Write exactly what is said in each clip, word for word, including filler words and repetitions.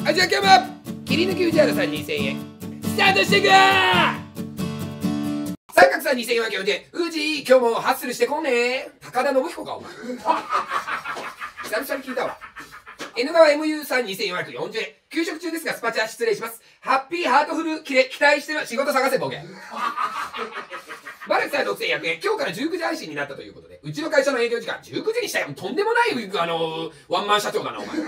はい、じゃあ今日も切り抜き宇治原さんにせんえんスタートしていくー。三角さんにせんよんひゃくよんじゅうえん。宇治今日もハッスルしてこんねー。高田信彦かお前。久々に聞いたわ。N 川 エムユー さんにせんよんひゃくよんじゅうえん。給食中ですがスパチャ失礼します。ハッピーハートフルキレ期待してる仕事探せボケ。バルクさんろくせんひゃくえん。今日からじゅうくじ配信になったということで、うちの会社の営業時間じゅうくじにしたよ。とんでもないあのー、ワンマン社長だなお前。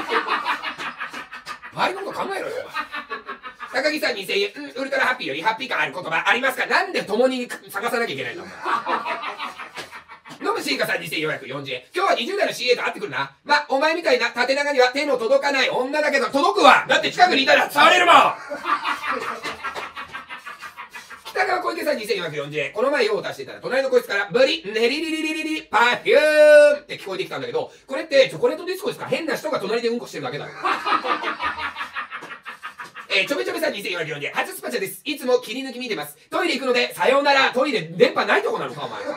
周りのこと考えろよお前。高木さんにせんえん。うん、ウルトラハッピーよりハッピー感ある言葉ありますか？なんで共に探さなきゃいけないのお前。ノムシーカさんにせんよんひゃくよんじゅうえん。今日はにじゅう代の シーエー と会ってくるな。ま、お前みたいな縦長には手の届かない女だけど届くわ。だって近くにいたら触れるもん。北川小池さんにせんよんひゃくよんじゅうえん。この前用を足していたら隣のこいつからブリネリリリリリリパフュームって聞こえてきたんだけど、これってチョコレートディスコですか？変な人が隣でうんこしてるだけだよ。えー、ちょめちょめさんにせんよんひゃくよんじゅうえん。初スパチャです。いつも切り抜き見てます。トイレ行くのでさようなら。トイレ電波ないとこなのかお前。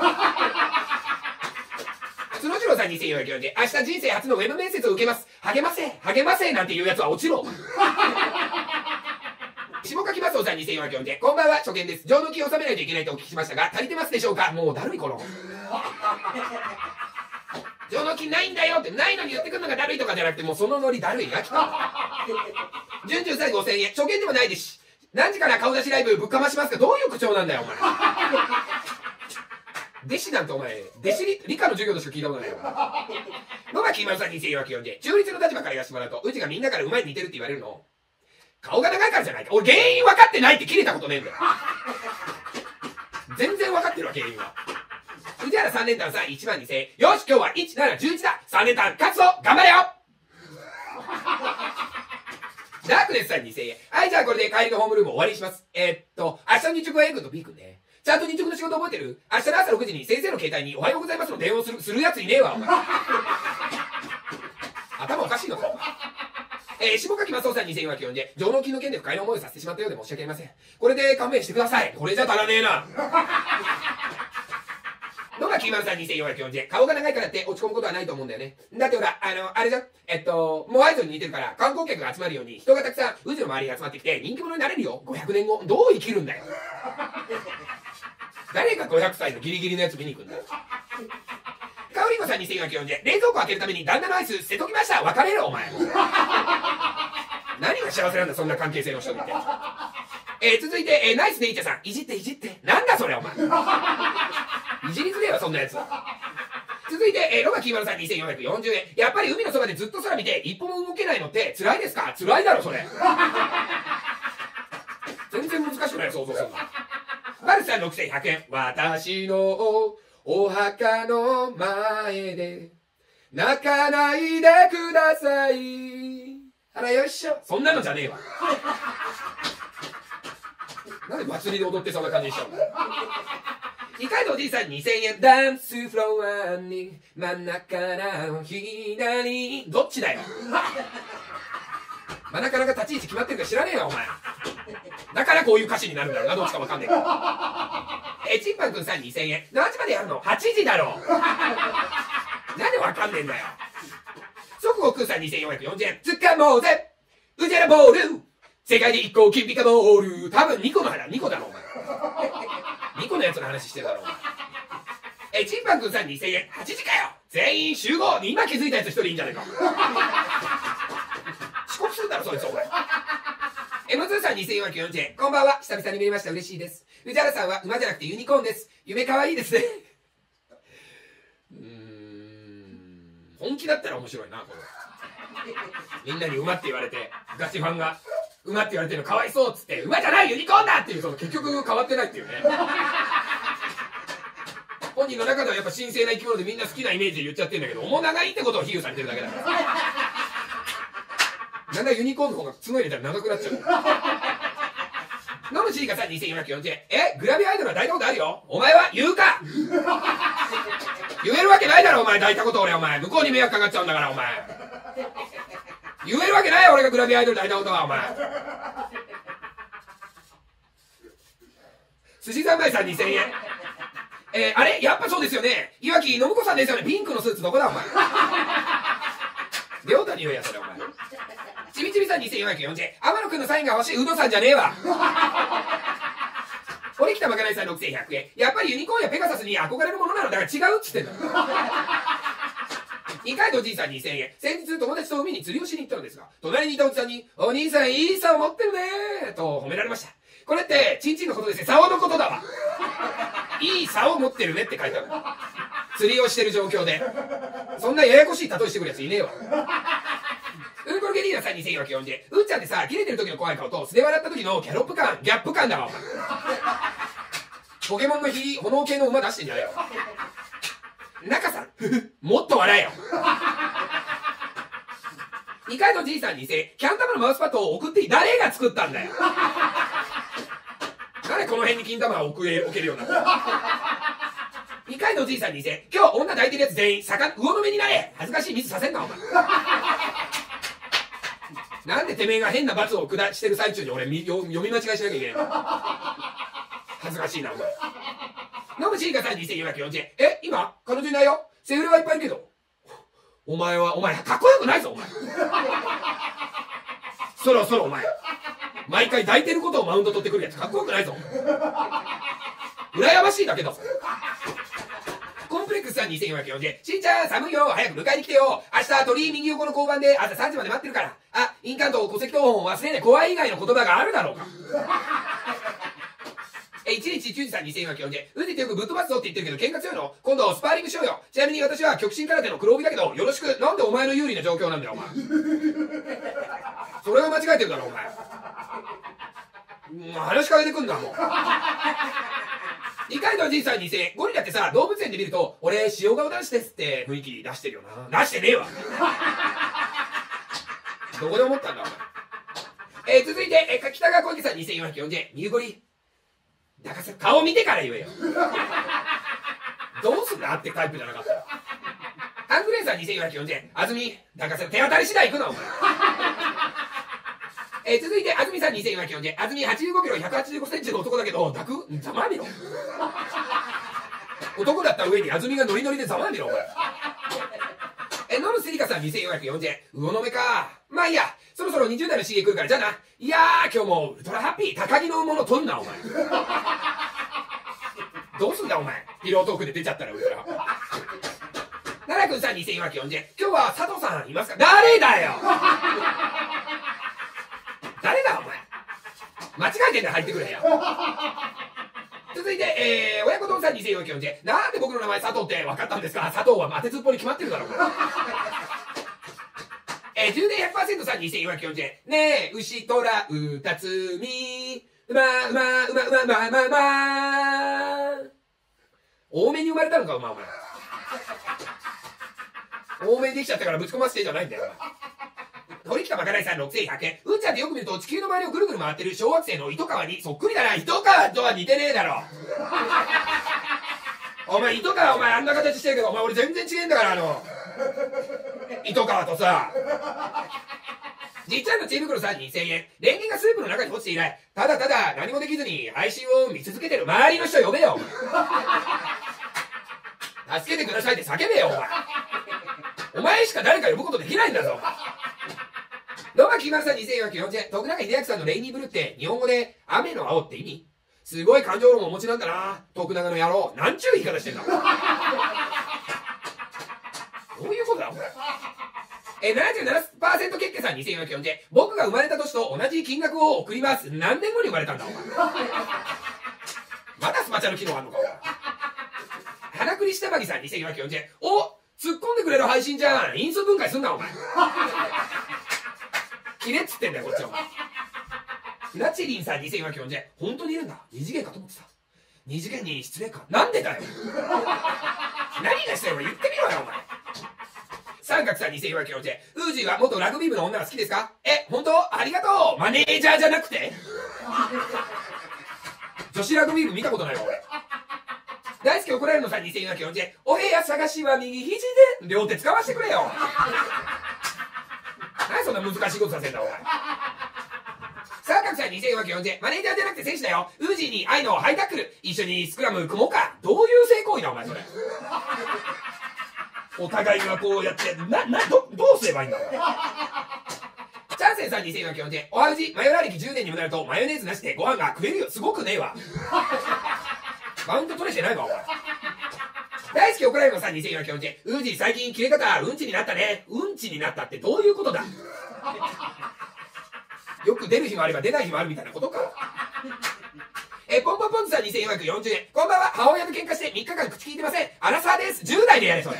角次郎さんにせんよんひゃくよんじゅうえん。明日人生初のウェブ面接を受けます。励ませ励ませなんていうやつは落ちろ。下垣マスオさんにせんよんひゃくよんじゅうえん。こんばんは、初見です。上納金を納めないといけないとお聞きしましたが、足りてますでしょうか？もうだるいこの。上納金ないんだよって、ないのに言ってくるのがだるいとかじゃなくて、もうそのノリだるい。飽きた。じゅんじゅんさんごせんえん。初見でもないですし。何時から顔出しライブぶっかましますか？どういう口調なんだよ、お前。弟子なんてお前、弟子理、理科の授業としか聞いたことないよ。野垣今さんにせんよんひゃくよんじゅうえん。中立の立場から言わせてもらうと、うちがみんなからうまいに似てるって言われるの。顔が長いからじゃないか。俺原因分かってないって切れたことねえんだよ。全然分かってるわ、原因は。宇治原さん連単さんいちまんにせんえん。よし、今日はいち、なな、じゅういちだ。さん連単勝つぞ。頑張れよ。ダークネスさんにせんえん。はい、じゃあこれで帰りのホームルーム終わりにします。えー、っと、明日の日直は A 君と B 君ね。ちゃんと日直の仕事覚えてる？明日の朝ろくじに先生の携帯におはようございますの電話をする、するやついねえわ、お前。頭おかしいのか、お前。えー、下垣マスオさんにせんよんひゃくよんじゅうえん。上納金の件で不快な思いをさせてしまったようで申し訳ありません。これで勘弁してください。これじゃ足らねえな。野垣今さんにせんよんひゃくよんじゅうえん。顔が長いからって落ち込むことはないと思うんだよね。だってほら、あの、あれじゃん。えっと、モアイ像に似てるから観光客が集まるように人がたくさん宇治の周りに集まってきて人気者になれるよ。ごひゃくねんご。どう生きるんだよ。誰がごひゃくさいのギリギリのやつ見に行くんだよ。かおりんごさんにせんよんひゃくよんじゅうえん。冷蔵庫開けるために旦那のアイス捨てときました。別れろお前。何が幸せなんだそんな関係性の人見て。えー、続いて、えー、ナイスネイチャーさん。いじっていじって。なんだそれお前。いじりづれえわそんなやつ。続いて、えー、ロガキーマルさんにせんよんひゃくよんじゅうえん。やっぱり海のそばでずっと空見て一歩も動けないのって辛いですか？辛いだろそれ。全然難しくない想像するな。バルさんろくせんひゃくえん。私のお墓の前で泣かないでください。あらよいしょ。そんなのじゃねえわ。なんで祭りで踊ってそんな感じにしちゃうんだよ。二階堂じいさんにせんえん。ダンスフロアに真ん中から左。どっちだよ。真ん中なんか立ち位置決まってるか知らねえよお前。だからこういう歌詞になるんだろうな。どっちかわかんねえから。え、チンパンくんさんにせんえん。何時までやるの？ はち 時だろ。なんでわかんねえんだよ。即合くんさんにせんよんひゃくよんじゅうえん。つかもうぜ宇治原ボール。世界でいっこ金ピカボール。多分にこの花、にこだろお前。にこのやつの話してるだろお前。え、チンパンくんさんにせんえん。はちじかよ。全員集合。今気づいたやつ一人いいんじゃないか。遅刻するんだろそいつお前。エムズーさんにせんよんひゃくよんじゅうえん。こんばんは。久々に見れました。嬉しいです。宇治原さんは馬じゃなくてユニコーンです。夢かわいいですね。うーん。本気だったら面白いな、これ。みんなに馬って言われて、ガチファンが、馬って言われてるのかわいそうっつって、馬じゃないユニコーンだっていう、その結局変わってないっていうね。本人の中ではやっぱ神聖な生き物でみんな好きなイメージで言っちゃってるんだけど、面長いってことを比喩されてるだけだから。なんだユニコーンの方が角入れたら長くなっちゃう。ノムシーカさんにせんよんひゃくよんじゅうえん。え、グラビアアイドルは抱いたことあるよ。お前は言うか。言えるわけないだろお前抱いたこと俺お前。向こうに迷惑かかっちゃうんだからお前。言えるわけないよ俺がグラビアアイドル抱いたことはお前。寿司三昧さんにせんえん。えー、あれやっぱそうですよね。岩木信子さんですよね。ピンクのスーツどこだお前。両太に言うやそれお前。 ちびちびさんにせんよんひゃくよんじゅうえん。天野くんのサインが欲しい。うどさんじゃねえわ。堀北まかないさんろくせんひゃくえん。やっぱりユニコーンやペガサスに憧れるものなのだから違うっつってんだ。二階堂じいさんにせんえん。先日友達と海に釣りをしに行ったのですが、隣にいたおじさんに、お兄さんいい竿持ってるねーと褒められました。これって、チンチンのことですね。竿のことだわ。いい竿持ってるねって書いてある。釣りをしてる状況で。そんなややこしい例えしてくるやついねえわ。ウーコルゲリーナさんにせんよんひゃくよんじゅうえん。うんちゃんってさ、切れてる時の怖い顔と素で笑った時のギャロップ感、ギャップ感だわ、お前。ポケモンの火、炎系の馬出してんじゃねえよ。中さん、もっと笑えよ。二階堂じいさんにせんえん。キャンタマのマウスパッドを送っていい。誰が作ったんだよ。誰この辺に金玉を置けるようになった。二階堂じいさんにせんえん。今日女抱いてるやつ全員、魚、魚の目になれ。恥ずかしいミスさせんな、お前。なんでてめえが変な罰を下してる最中に俺み読み間違いしなきゃいけないの。恥ずかしいな、お前。ノムシーカさんにせんよんひゃくよんじゅうえん。え、今彼女いないよ。セフレはいっぱいいるけど。お前は、お前、かっこよくないぞ、お前。そろそろお前。毎回抱いてることをマウント取ってくるやつ、かっこよくないぞ。羨ましいだけだぞ。コンプレックスさんにせんよんひゃくよんじゅうえん。しんちゃん、寒いよ。早く迎えに来てよ。明日、鳥居右横の交番で朝さんじまで待ってるから。あ、印鑑と戸籍謄本を忘れねえ。怖い以外の言葉があるだろうか。え、いちにちきゅうじさんにせんよんひゃくよんじゅうえん。うじってよくぶっ飛ばすぞって言ってるけど喧嘩強いの？今度スパーリングしようよ。ちなみに私は極真空手の黒帯だけど、よろしく。なんでお前の有利な状況なんだよ、お前。それが間違えてるだろ、お前。もう話しかけてくんな、もう。二階堂じいさんにせんえん。ゴリラってさ、動物園で見ると、俺、塩顔男子ですって雰囲気出してるよな。出してねえわ。どこで思ったんだ、お前。えー、続いて、えー、北川小池さんにせんよんひゃくよんじゅうえん。ニューゴリ。だからさ、顔見てから言えよ。どうすんだってタイプじゃなかったら。ハングレーさんにせんよんひゃくよんじゅうえん。あずみ、だからさ、手当たり次第行くな、お前。えー、続いて、あずみさんにせんよんひゃくよんじゅうえん。あずみはちじゅうごキロひゃくはちじゅうごセンチの男だけど、抱くざまあみろ。男だった上にあずみがノリノリでざまあみろ、お前。えー、ノムスリカさんにせんよんひゃくよんじゅうえん。魚の目か。まあいいや。そろそろにじゅう代の刺激来るから、じゃあな。いやー、今日もウルトラハッピー。高木のもの取んな、お前。どうすんだ、お前。ピロートークで出ちゃったらウルトラハッピー。奈良くんさんにせんよんひゃくよんじゅうえん。今日は佐藤さんいますか？誰だよ。誰だ、お前。間違えてんだよ、入ってくれよ。続いて、えー、親子丼さんにせんよんひゃくよんじゅうえん。なんで僕の名前佐藤って分かったんですか？佐藤は当てずっぽに決まってるだろ、お前。えー、充電 ひゃくパーセント さんにせんよんひゃくよんじゅうえん。ねえ、牛、虎、うたつみ、うま、うま、うま、うま、うま、うま、うま。多めに生まれたのか、お前、お前。多めにできちゃったからぶち込ませてじゃないんだよ、お前。堀北まかないさんろくせんひゃくえん。うんちゃんってよく見ると地球の周りをぐるぐる回ってる小惑星の糸川にそっくりだな。糸川とは似てねえだろ。お前、糸川お前あんな形してるけど、お前俺全然違えんだから、あの。糸川とさ。じっちゃんの知恵袋さんにせんえん。電源がスープの中に落ちていない。ただただ何もできずに配信を見続けてる周りの人呼べよ。助けてくださいって叫べよ、お前。お前しか誰か呼ぶことできないんだぞ。ロマキーマルさんにせんよんひゃくよんじゅうえん。徳永英明さんのレイニーブルーって日本語で雨の青って意味？すごい感情論をお持ちなんだな。徳永の野郎。なんちゅう言い方してんだ。どういうことだ、お前。えー、ななじゅうななパーセント 結家さんにせんよんひゃくよんじゅうえん。僕が生まれた年と同じ金額を送ります。何年後に生まれたんだ、お前。まだスパチャの機能あんのか、お前。花栗下巻さんにせんよんひゃくよんじゅうえん。お、突っ込んでくれる配信じゃん。因数分解すんな、お前。キレっつってんだよ、こっちは。ナチリンさんにせんよんひゃくよんじゅうえん。本当にいるんだ。二次元かと思ってた。二次元に失礼か。なんでだよ。何がしたいの言ってみろよ、お前。三角さんにせんよんひゃくよんじゅうえん。ウージーは元ラグビー部の女が好きですか？え、本当？ありがとう。マネージャーじゃなくて女子ラグビー部見たことないわ、俺。大好き怒られるのさんにせんよんひゃくよんじゅうえん。お部屋探しは右肘で両手使わせてくれよ。何そんな難しいことさせんだ、お前。三角さんにせんよんひゃくよんじゅうえん。マネージャーじゃなくて選手だよ。ウージーに愛のハイタックル。一緒にスクラム組もうか。どういう性行為だ、お前、それ。お互いがこうやって、な、な、ど、どうすればいいんだ、お前。 チャンセンさんにせんえんは基本で、おはうじ、マヨラー歴じゅうねんにもなると、マヨネーズなしでご飯が食えるよ。すごくねえわ。マウント取れしてないわ、お前。大好きオクライマさんにせんえんは基本で、ウージー最近切れ方、うんちになったね。うんちになったってどういうことだ。よく出る日もあれば出ない日もあるみたいなことか。え、ポンポンポンズさんにせんよんひゃくよんじゅうえん。こんばんは。母親と喧嘩してみっかかん口聞いてません。アラサーです。じゅう代でやれ、それ。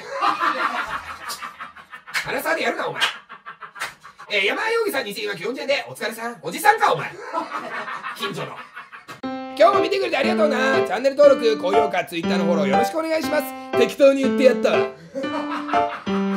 アラサーでやるな、お前。えー、山田洋義さんにせんよんひゃくよんじゅうえんで、お疲れさん。おじさんか、お前。近所の。今日も見てくれてありがとうな。チャンネル登録、高評価、Twitter のフォローよろしくお願いします。適当に言ってやったわ。